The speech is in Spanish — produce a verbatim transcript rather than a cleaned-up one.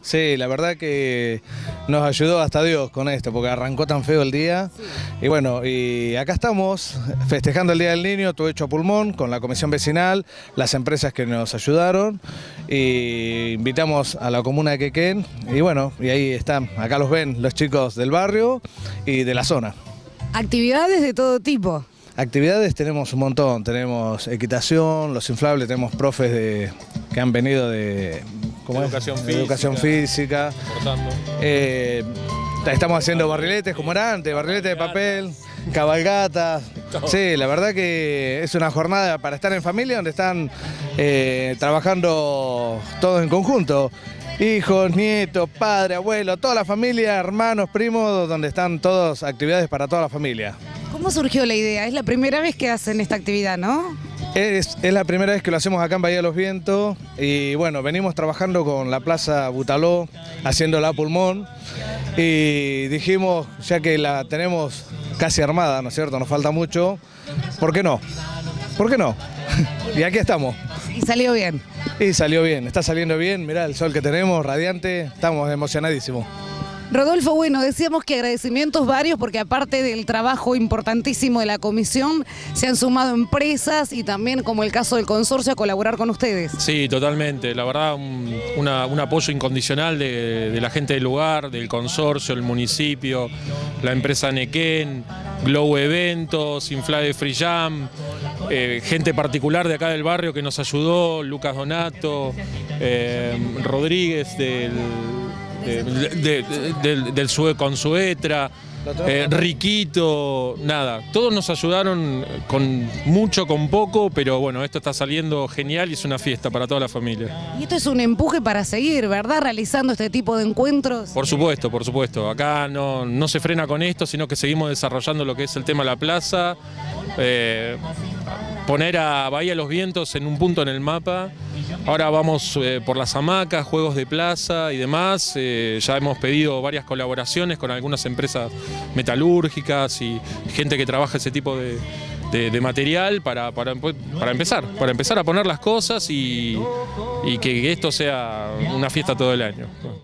Sí, la verdad que nos ayudó hasta Dios con esto, porque arrancó tan feo el día. Sí. Y bueno, y acá estamos festejando el Día del Niño, todo hecho a pulmón, con la comisión vecinal, las empresas que nos ayudaron. Y invitamos a la comuna de Quequén. Y bueno, y ahí están, acá los ven los chicos del barrio y de la zona. Actividades de todo tipo. Actividades tenemos un montón, tenemos equitación, los inflables, tenemos profes de, que han venido de... ¿Cómo educación es? física. Educación física. Eh, estamos haciendo barriletes como era antes, barriletes de papel, cabalgatas. Sí, la verdad que es una jornada para estar en familia donde están eh, trabajando todos en conjunto. Hijos, nietos, padre, abuelo, toda la familia, hermanos, primos, donde están todas actividades para toda la familia. ¿Cómo surgió la idea? Es la primera vez que hacen esta actividad, ¿no? Es, es la primera vez que lo hacemos acá en Bahía de los Vientos y bueno, venimos trabajando con la Plaza Butaló, haciéndola a pulmón y dijimos, ya que la tenemos casi armada, ¿no es cierto? Nos falta mucho, ¿por qué no? ¿Por qué no? Y aquí estamos. Y salió bien. Y salió bien, está saliendo bien, mirá el sol que tenemos, radiante, estamos emocionadísimos. Rodolfo, bueno, decíamos que agradecimientos varios porque aparte del trabajo importantísimo de la comisión, se han sumado empresas y también, como el caso del consorcio, a colaborar con ustedes. Sí, totalmente. La verdad, un, una, un apoyo incondicional de, de la gente del lugar, del consorcio, el municipio, la empresa Nequén, Glow Eventos, Inflable Free Jam, eh, gente particular de acá del barrio que nos ayudó, Lucas Donato, eh, Rodríguez del... De, de, de, de, del Sue con Suetra, eh, Riquito, nada, todos nos ayudaron con mucho, con poco, pero bueno, esto está saliendo genial y es una fiesta para toda la familia. Y esto es un empuje para seguir, ¿verdad? Realizando este tipo de encuentros. Por supuesto, por supuesto, acá no, no se frena con esto, sino que seguimos desarrollando lo que es el tema de la plaza, eh, poner a Bahía de los Vientos en un punto en el mapa. Ahora vamos eh, por las hamacas, juegos de plaza y demás. Eh, ya hemos pedido varias colaboraciones con algunas empresas metalúrgicas y gente que trabaja ese tipo de, de, de material para, para, para empezar, para empezar a poner las cosas y, y que esto sea una fiesta todo el año.